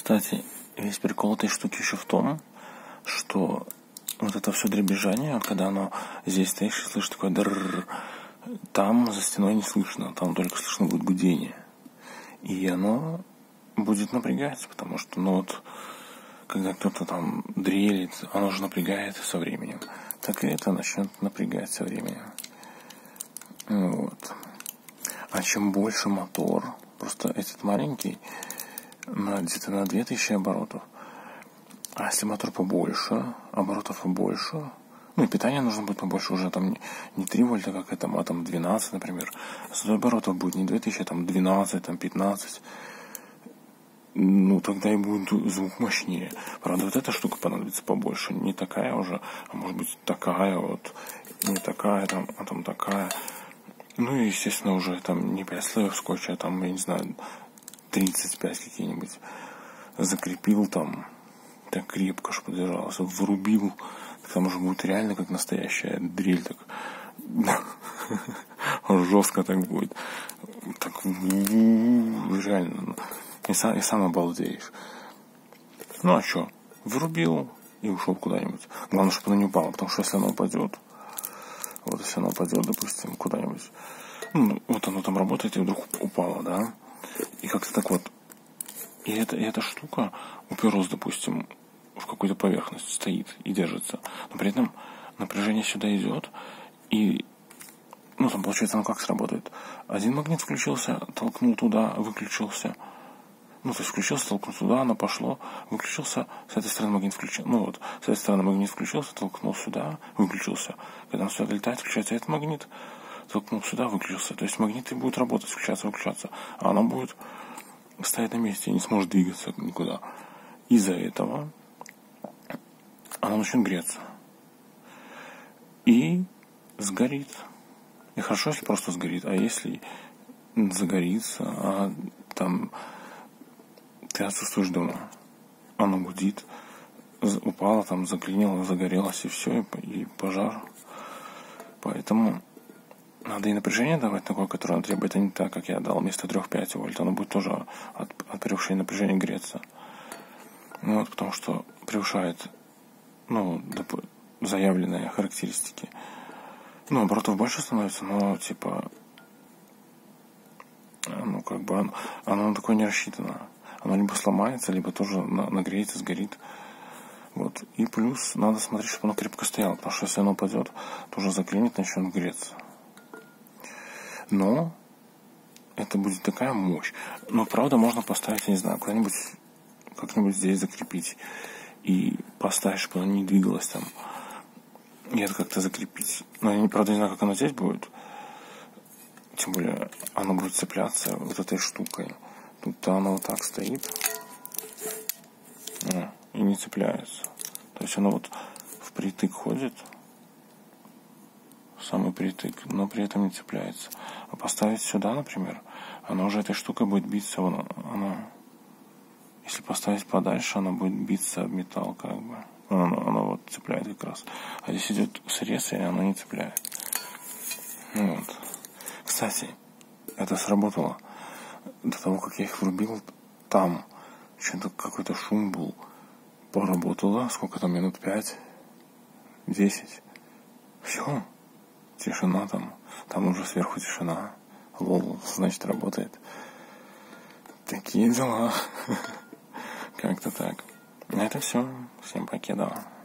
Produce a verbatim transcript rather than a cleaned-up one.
Кстати, весь прикол этой штуки еще в том, что вот это все дребезжание, когда оно здесь стоишь и слышишь такое др, там за стеной не слышно, там только слышно будет гудение. И оно будет напрягать, потому что, ну вот, когда кто-то там дрелит, оно же напрягает со временем. Так и это начнет напрягать со временем. Вот. А чем больше мотор, просто этот маленький, на, где-то на две тысячи оборотов. А если мотор побольше, оборотов побольше, ну и питание нужно будет побольше, уже там не, не три вольта, как это, а там двенадцать, например. Зато оборотов будет не две тысячи, а там двенадцать, там пятнадцать. Ну, тогда и будет звук мощнее. Правда, вот эта штука понадобится побольше. Не такая уже, а может быть такая вот, не такая, там, а там такая. Ну и, естественно, уже там не пять слоев скотча, а там, я не знаю, тридцать пять какие-нибудь. Закрепил там так крепко, чтобы держалось. Врубил, так там уже будет реально как настоящая дрель. Так жестко так будет. Так реально. И сам, и сам обалдеешь. Ну а что? Врубил и ушел куда-нибудь. Главное, чтобы оно не упало, потому что если оно упадет, вот если оно упадет, допустим, куда-нибудь, ну, вот оно там работает и вдруг упало, да, и как-то так вот, и, это, и эта штука уперлась, допустим, в какую-то поверхность, стоит и держится, но при этом напряжение сюда идет, и, ну, там, получается, оно как сработает? Один магнит включился, толкнул туда, выключился. Ну, то есть включился, толкнул туда, оно пошло, выключился, с этой стороны магнит включился, ну вот, с этой стороны магнит включился, толкнул сюда, выключился. Когда он сюда долетает, включается этот магнит, толкнул сюда, выключился. То есть магниты будут работать, включаться, выключаться, а оно будет стоять на месте и не сможет двигаться никуда. Из-за этого оно начнет греться. И сгорит. И хорошо, если просто сгорит, а если загорится, а там... Ты отсутствуешь дома. Оно гудит, упало, там заклинило, загорелось, и все, и, и пожар. Поэтому надо и напряжение давать такое, которое оно требует, а не так, как я дал, вместо три-пять вольт. Оно будет тоже от, от превышения напряжения греться. Ну, вот, потому что превышает, ну, доп- заявленные характеристики. Ну, оборотов больше становится, но, типа, ну, как бы, оно, оно на такое не рассчитано. Оно либо сломается, либо тоже нагреется, сгорит. Вот. И плюс надо смотреть, чтобы оно крепко стояло, потому что если оно упадет, то уже заклинит, начнет греться. Но это будет такая мощь. Но, правда, можно поставить, я не знаю, куда-нибудь, как-нибудь здесь закрепить. И поставить, чтобы оно не двигалось там. И это как-то закрепить. Но я, правда, не знаю, как оно здесь будет. Тем более, оно будет цепляться вот этой штукой. Тут оно вот так стоит и не цепляется. То есть оно вот впритык ходит, самый притык, но при этом не цепляется. А поставить сюда, например, оно уже этой штукой будет биться. Оно, оно, если поставить подальше, оно будет биться об металл, как бы. Оно, оно вот цепляет как раз. А здесь идет срез, и оно не цепляет. Вот. Кстати, это сработало. До того, как я их врубил, там что-то какой-то шум был. Поработало. Сколько там? Минут пять? Десять? Все. Тишина там. Там уже сверху тишина. Лол, значит, работает. Такие дела. Как-то так. На это все. Всем покедова.